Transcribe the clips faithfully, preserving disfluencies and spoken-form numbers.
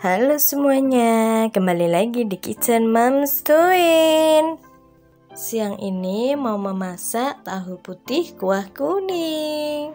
Halo semuanya, kembali lagi di Kitchen Moms Doing. Siang ini mau memasak tahu putih kuah kuning.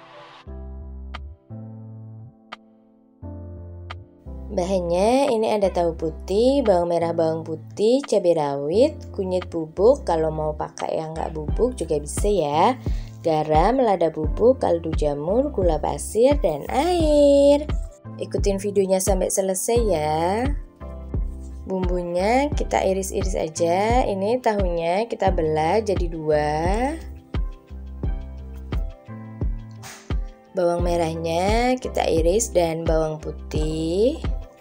Bahannya ini ada tahu putih, bawang merah, bawang putih, cabai rawit, kunyit bubuk, kalau mau pakai yang nggak bubuk juga bisa ya, garam, lada bubuk, kaldu jamur, gula pasir, dan air. Ikutin videonya sampai selesai ya. Bumbunya kita iris-iris aja. Ini tahunya kita belah jadi dua. Bawang merahnya kita iris dan bawang putih.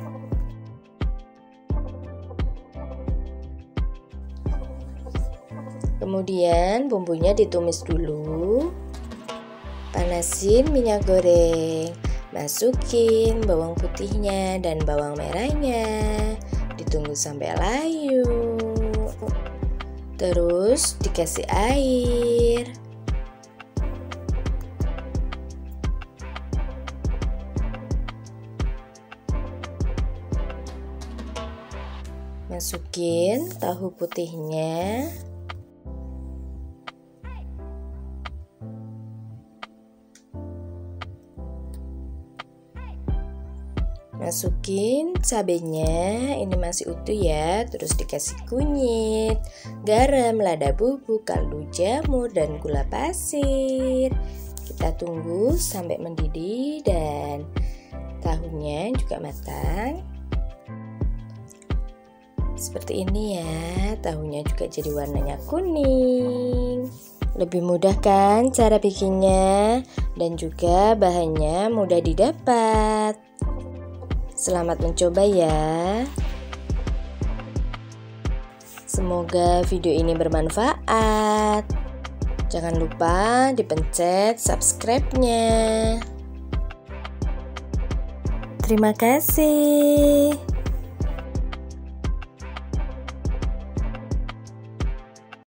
Kemudian bumbunya ditumis dulu. Panasin minyak goreng. Masukin bawang putihnya dan bawang merahnya, ditunggu sampai layu. Terus dikasih air. Masukin tahu putihnya. Masukin cabenya, ini masih utuh ya. Terus dikasih kunyit, garam, lada bubuk, kaldu jamur, dan gula pasir. Kita tunggu sampai mendidih dan tahunya juga matang. Seperti ini ya, tahunya juga jadi warnanya kuning. Lebih mudah kan cara bikinnya, dan juga bahannya mudah didapat. Selamat mencoba ya. Semoga video ini bermanfaat. Jangan lupa dipencet subscribe-nya. Terima kasih.